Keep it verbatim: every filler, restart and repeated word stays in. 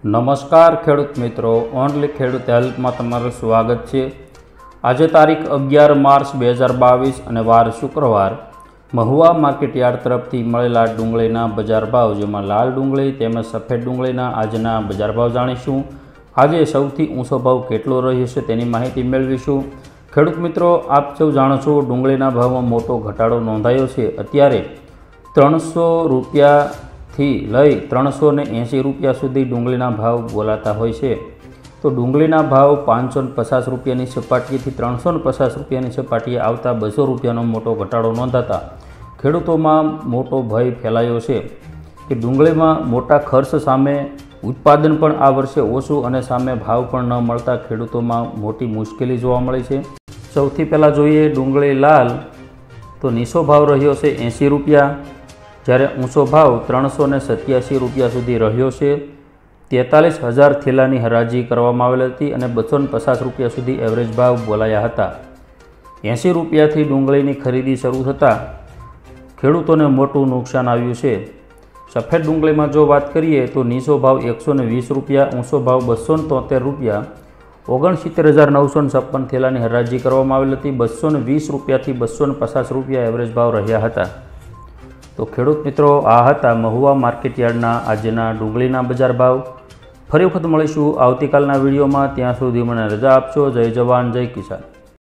નમસ્કાર ખેડૂત મિત્રો, ઓનલી ખેડૂત હેલ્પમાં તમારું સ્વાગત છે। આજે તારીખ અગિયાર માર્ચ બે હજાર બાવીસ અને વાર શુક્રવાર। મહુવા માર્કેટયાર્ડ તરફથી મળેલા ડુંગળીના બજાર ભાવ, જેમાં લાલ ડુંગળી તેમજ સફેદ ડુંગળીના આજના બજાર ભાવ જાણીશું। આજે સૌથી ઊંચો ભાવ કેટલો રહ્યો છે તેની માહિતી મેળવીશું। ખેડૂત મિત્રો, આપ સૌ જાણો છો, ડુંગળીના ભાવમાં મોટો ઘટાડો નોંધાયો છે। અત્યારે ત્રણસો રૂપિયાથી લઈ ત્રણસો ને એંસી રૂપિયા સુધી ડુંગળીના ભાવ બોલાતા હોય છે। તો ડુંગળીના ભાવ પાંચસો ને પચાસ રૂપિયાની સપાટીએથી ત્રણસો ને પચાસ રૂપિયાની સપાટીએ આવતા બસો રૂપિયાનો મોટો ઘટાડો નોંધાતા ખેડૂતોમાં મોટો ભય ફેલાયો છે કે ડુંગળીમાં મોટા ખર્ચ સામે ઉત્પાદન પણ આ વર્ષે ઓછું અને સામે ભાવ પણ ન મળતા ખેડૂતોમાં મોટી મુશ્કેલી જોવા મળી છે। સૌથી પહેલાં જોઈએ ડુંગળી લાલ, તો નીચો ભાવ રહ્યો છે એંસી રૂપિયા, જ્યારે ઊંચો ભાવ ત્રણસો ને સત્યાસી રૂપિયા સુધી રહ્યો છે। તેતાલીસ હજાર થેલાની હરાજી કરવામાં આવેલી હતી અને બસો ને પચાસ રૂપિયા સુધી એવરેજ ભાવ બોલાયા હતા। એંસી રૂપિયાથી ડુંગળીની ખરીદી શરૂ થતાં ખેડૂતોને મોટું નુકસાન આવ્યું છે। સફેદ ડુંગળીમાં જો વાત કરીએ તો નીચો ભાવ એકસો ને વીસ રૂપિયા, ઊંચો ભાવ બસો ને તોતેર રૂપિયા, ઓગણસિત્તેર હજાર નવસો ને છપ્પન થેલાની હરાજી કરવામાં આવેલી હતી। બસો ને વીસ રૂપિયાથી બસો ને પચાસ રૂપિયા એવરેજ ભાવ રહ્યા હતા। તો ખેડૂત મિત્રો, આ હતા મહુવા માર્કેટયાર્ડના આજના ડુંગળીના બજાર ભાવ। ફરી વખત મળીશું આવતીકાલના વિડીયોમાં। ત્યાં સુધી મને રજા આપશો। જય જવાન, જય કિસાન।